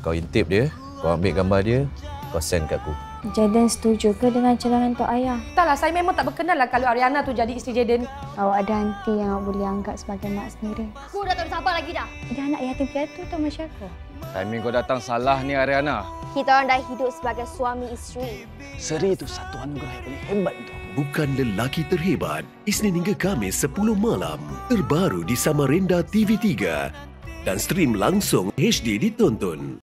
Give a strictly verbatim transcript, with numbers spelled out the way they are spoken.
Kau intip dia, kau ambil gambar dia, kau send kat aku. Jaden setuju ke dengan cadangan Tok Ayah? Entahlah, saya memang tak berkenan lah kalau Ariana tu jadi isteri Jaden. Awak ada aunty yang awak boleh anggap sebagai mak sendiri. Aku dah tak boleh sabar lagi dah. Dia anak yatim piatu Tok Masyarakat. Timing kau datang salah ni, Ariana. Kita orang dah hidup sebagai suami isteri. Seri itu satu anugerah yang paling hebat untuk aku. Bukan Lelaki Terhebat, Isnin hingga Khamis sepuluh malam. Terbaru di Samarinda T V tiga. Dan stream langsung H D ditonton.